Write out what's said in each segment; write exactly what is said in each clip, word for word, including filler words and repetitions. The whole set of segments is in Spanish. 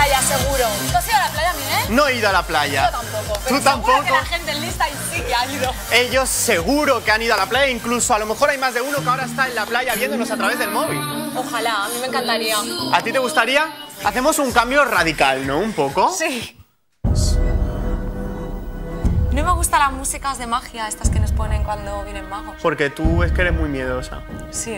playa, seguro. ¿Tú has ido a la playa, Miguel? No he ido a la playa. Yo tampoco. Pero ¿Tú tampoco? que la gente en lista sí que ha ido. Ellos seguro que han ido a la playa, incluso a lo mejor hay más de uno que ahora está en la playa viéndonos a través del móvil. Ojalá, a mí me encantaría. ¿A ti te gustaría? Hacemos un cambio radical, ¿no? Un poco. Sí. No me gustan las músicas de magia, estas que nos ponen cuando vienen magos. Porque tú es que eres muy miedosa. Sí.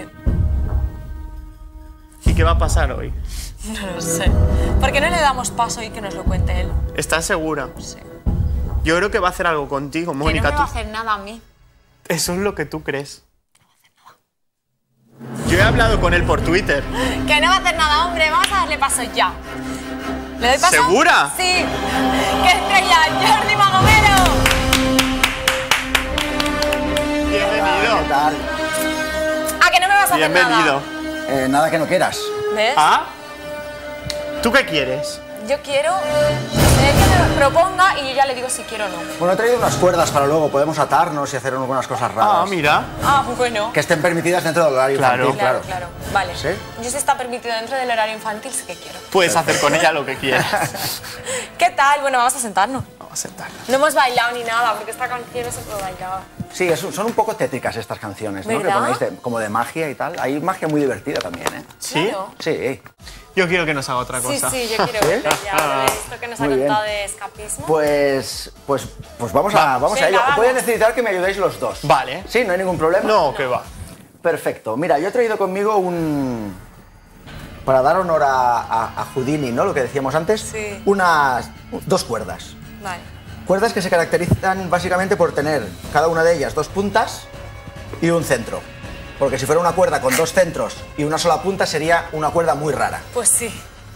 ¿Y qué va a pasar hoy? No lo sé. ¿Por qué no le damos paso y que nos lo cuente él? ¿Estás segura? Sí. Yo creo que va a hacer algo contigo, Que Mónica. no me va a tú- hacer nada a mí. Eso es lo que tú crees. Yo he hablado con él por Twitter. Que no va a hacer nada, hombre. Vamos a darle paso ya. ¿Le doy paso? ¿Segura? Sí. ¡Que estrella! ¡Jordi Magomero! Bienvenido. ¿Qué tal? ¿A que no me vas a hacer Bienvenido. nada? Eh, nada que no quieras. ¿Ves? ¿Ah? ¿Tú qué quieres? Yo quiero eh, que me proponga y yo ya le digo si quiero o no. Bueno, he traído unas cuerdas para luego. Podemos atarnos y hacer algunas cosas raras. Ah, mira. Ah, bueno. Que estén permitidas dentro del horario Claro. infantil, Claro, claro. claro. Vale. ¿Sí? Yo si está permitido dentro del horario infantil, sí que quiero. Puedes hacer con ella lo que quieras. ¿Qué tal? Bueno, vamos a sentarnos. Vamos a sentarnos. No hemos bailado ni nada, porque esta canción no se puede bailar. Sí, es- son un poco tétricas estas canciones, ¿no? Que ¿Verdad? ponéis de- como de magia y tal. Hay magia muy divertida también, ¿eh? ¿Sí? Claro. Sí. Yo quiero que nos haga otra Sí, cosa. sí, yo quiero ver ya de esto que nos ha Muy bien. contado de escapismo. Pues, pues, pues vamos a, Vamos. vamos a Venga, ello. vamos. Voy a necesitar que me ayudéis los dos. Vale. Sí, no hay ningún problema. No, que va. Perfecto. Mira, yo he traído conmigo un... Para dar honor a, a, a Houdini, ¿no? Lo que decíamos antes. Sí. Unas... Dos cuerdas. Vale. Cuerdas que se caracterizan básicamente por tener cada una de ellas dos puntas y un centro. Porque si fuera una cuerda con dos centros y una sola punta sería una cuerda muy rara. Pues sí.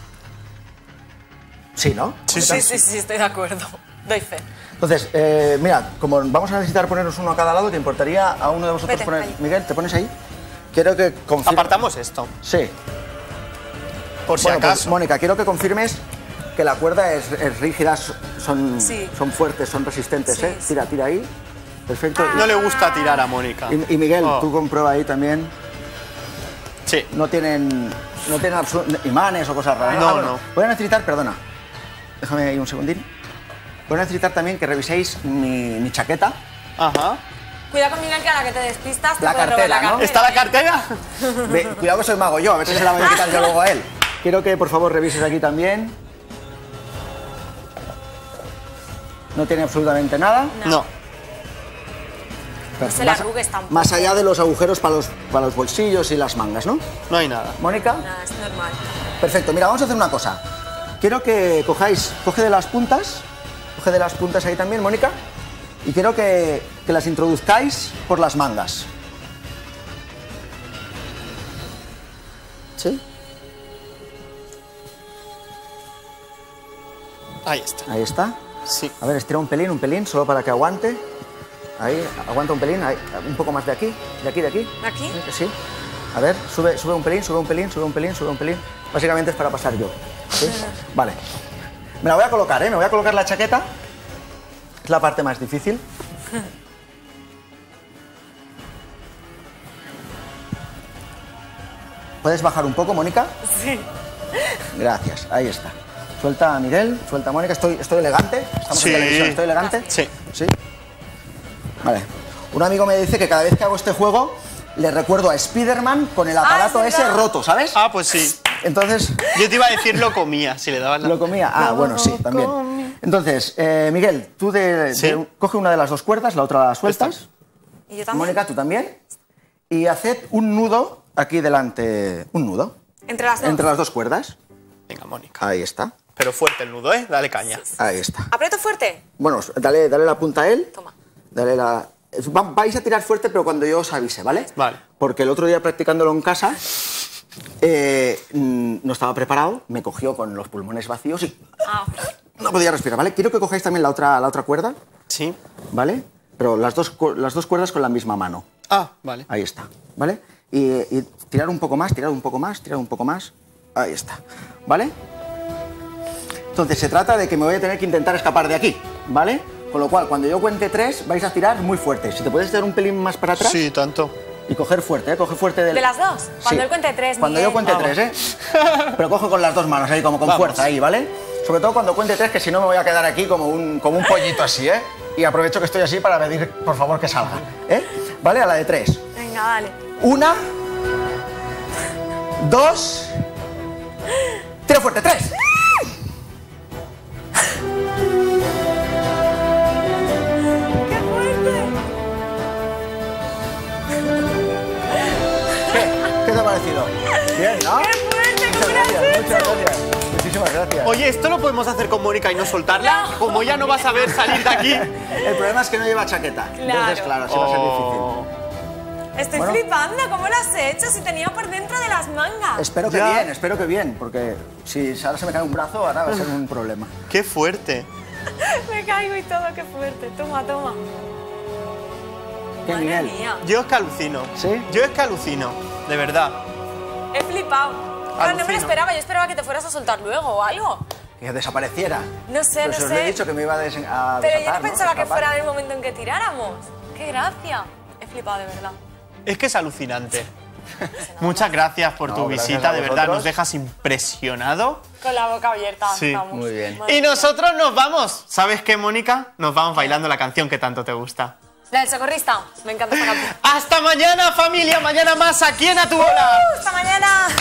Sí, ¿no? Sí, Sí, sí, sí, estoy de acuerdo. Doy fe. Entonces, eh, mira, como vamos a necesitar ponernos uno a cada lado, ¿te importaría a uno de vosotros Vete, poner... ahí. Miguel, ¿te pones ahí? Quiero que confirmes... Apartamos esto, Sí. por si Bueno, pues, acaso. Mónica, quiero que confirmes que la cuerda es, es rígida, son, Sí. son fuertes, son resistentes, Sí, ¿eh? sí. Tira, tira ahí. Perfecto. No le gusta tirar a Mónica. Y, y Miguel, Oh. tú comprueba ahí también. Sí. No tienen, no tienen absu- imanes o cosas raras. No, Ah, bueno, no. Voy a necesitar, perdona, déjame ahí un segundín. Voy a necesitar también que reviséis mi, mi chaqueta. Ajá. Cuidado con Miguel, que a la que te despistas te La puede robar cartera, la ¿no? cartera. ¿Está la cartera? Ve, cuidado que soy mago yo, a ver si se la voy a quitar yo luego a él. Quiero que por favor revises aquí también. No tiene absolutamente nada. No. No se le arrugues tampoco. Más allá de los agujeros para los, para los bolsillos y las mangas, ¿no? No hay nada. Mónica. Nada, es normal. Perfecto, mira, vamos a hacer una cosa. Quiero que cojáis, coge de las puntas, coge de las puntas ahí también, Mónica, y quiero que, que las introduzcáis por las mangas. ¿Sí? Ahí está. Ahí está. Sí. A ver, estira un pelín, un pelín, solo para que aguante. Ahí, aguanta un pelín, ahí, un poco más de aquí, de aquí, de aquí. ¿Aquí? Sí. A ver, sube, sube un pelín, sube un pelín, sube un pelín, sube un pelín. Básicamente es para pasar yo. ¿Sí? Vale. Me la voy a colocar, ¿eh? Me voy a colocar la chaqueta. Es la parte más difícil. ¿Puedes bajar un poco, Mónica? Sí. Gracias, ahí está. Suelta a Miguel, suelta a Mónica. Estoy, estoy elegante. Estamos Sí. en televisión, ¿estoy elegante? Sí. ¿Sí? Vale. Un amigo me dice que cada vez que hago este juego le recuerdo a Spider-Man con el aparato es ese verdad. roto, ¿sabes? Ah, pues sí. Entonces, Yo te iba a decir lo comía, si le dabas la... lo comía. Ah, bueno, sí, también. Entonces, eh, Miguel, tú de, Sí. de- coge una de las dos cuerdas, la otra la sueltas. ¿Y yo también? Mónica, tú también. Y haced un nudo aquí delante. Un nudo. Entre las dos. Entre las dos cuerdas. Venga, Mónica. Ahí está. Pero fuerte el nudo, ¿eh? Dale caña. Ahí está. ¿Aprieto fuerte? Bueno, dale, dale la punta a él. Toma. Dale la... Va- vais a tirar fuerte, pero cuando yo os avise, ¿vale? Vale. Porque el otro día practicándolo en casa, eh, mm, no estaba preparado, me cogió con los pulmones vacíos y Ah, no podía respirar, ¿vale? Quiero que cojáis también la otra, la otra cuerda, Sí. ¿vale? Pero las dos, cu- las dos cuerdas con la misma mano. Ah, vale. Ahí está, ¿vale? Y, y tirar un poco más, tirar un poco más, tirar un poco más. Ahí está, ¿vale? Entonces se trata de que me voy a tener que intentar escapar de aquí, ¿vale? Con lo cual, cuando yo cuente tres, vais a tirar muy fuerte. Si te puedes tirar un pelín más para atrás. Sí, tanto. Y coger fuerte, ¿eh? Coger fuerte del... ¿De las dos? Cuando Sí. él cuente tres, Cuando Miguel. yo cuente Vamos. tres, ¿eh? Pero cojo con las dos manos ahí, como con Vamos. fuerza ahí, ¿vale? Sobre todo cuando cuente tres, que si no me voy a quedar aquí como un, como un pollito así, ¿eh? Y aprovecho que estoy así para pedir, por favor, que salga, ¿eh? ¿Vale? A la de tres. Venga, dale. Una, dos, tira fuerte, tres. ¡Qué fuerte! ¿Qué? ¿Qué te ha parecido? Bien, ¿no? ¡Qué fuerte! Muchas ¿Cómo lo has gracias, muchas hecho? gracias. Muchísimas gracias. Oye, ¿esto lo podemos hacer con Mónica y no soltarla? No. Como ya no vas a ver salir de aquí. El problema es que no lleva chaqueta. Claro. Entonces, claro, sí va a ser difícil. Oh. Estoy Bueno. flipando. ¿Cómo lo has hecho? Si tenía por dentro de las mangas. Espero que Ya. bien, espero que bien, porque si ahora se me cae un brazo, ahora va a ser un problema. ¡Qué fuerte! Me caigo y todo. ¡Qué fuerte! Toma, toma. ¿Qué Madre nivel? mía. Yo es que alucino. ¿Sí? Yo es que alucino, de verdad. He flipado. Claro, no me Alucino. lo esperaba. Yo esperaba que te fueras a soltar luego o algo. Que desapareciera. No sé, Pero no si os sé. lo he dicho que me iba a, des a Pero yo desatar, no pensaba que Escapar. fuera en el momento en que tiráramos. ¡Qué gracia! He flipado, de verdad. Es que es alucinante. Muchas gracias por No, tu gracias visita, a de verdad, vosotros. nos dejas impresionado. Con la boca abierta. Sí, estamos. muy bien. Madre Y mía. nosotros nos vamos. ¿Sabes qué, Mónica? Nos vamos bailando la canción que tanto te gusta. La del socorrista. Me encanta esta canción. ¡Hasta mañana, familia! Mañana más aquí en A Tu Bola. ¡Hasta mañana!